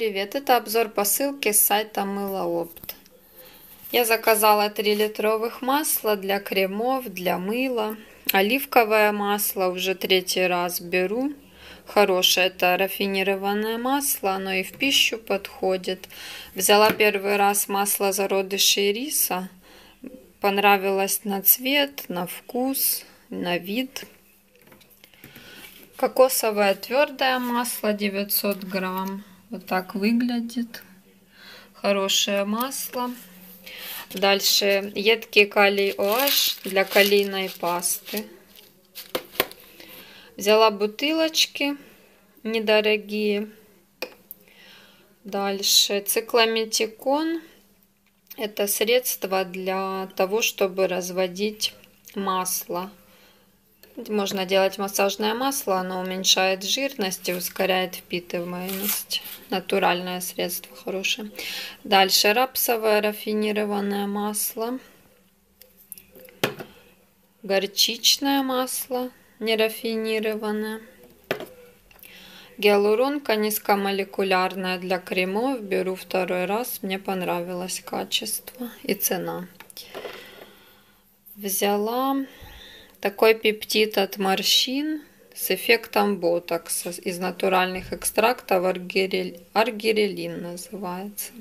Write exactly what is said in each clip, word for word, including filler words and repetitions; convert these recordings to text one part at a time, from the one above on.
Привет, это обзор посылки с сайта Мылоопт. Я заказала три литровых масла для кремов, для мыла. Оливковое масло уже третий раз беру. Хорошее, это рафинированное масло, оно и в пищу подходит. Взяла первый раз масло зародышей риса. Понравилось на цвет, на вкус, на вид. Кокосовое твердое масло девятьсот грамм. Вот так выглядит. Хорошее масло. Дальше едкий калий OH для калийной пасты. Взяла бутылочки недорогие. Дальше цикламетикон. Это средство для того, чтобы разводить масло. Можно делать массажное масло, оно уменьшает жирность и ускоряет впитываемость. Натуральное средство хорошее. Дальше рапсовое рафинированное масло. Горчичное масло нерафинированное. Гиалуронка низкомолекулярная для кремов. Беру второй раз. Мне понравилось качество и цена. Взяла такой пептид от морщин с эффектом ботокса из натуральных экстрактов. Аргирелин называется.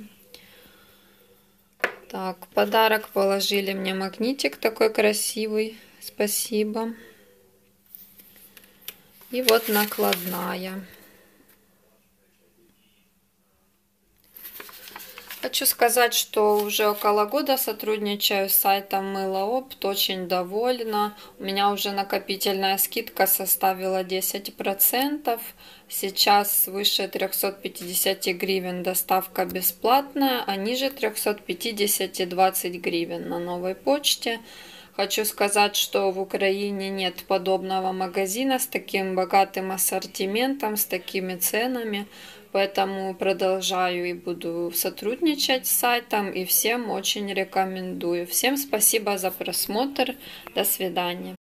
Так, подарок положили мне магнитик такой красивый. Спасибо. И вот накладная. Хочу сказать, что уже около года сотрудничаю с сайтом Мылоопт, очень довольна. У меня уже накопительная скидка составила десять процентов. Сейчас свыше трёхсот пятидесяти гривен доставка бесплатная, а ниже трёхсот пятидесяти двадцать гривен на новой почте. Хочу сказать, что в Украине нет подобного магазина с таким богатым ассортиментом, с такими ценами. Поэтому продолжаю и буду сотрудничать с сайтом и всем очень рекомендую. Всем спасибо за просмотр. До свидания.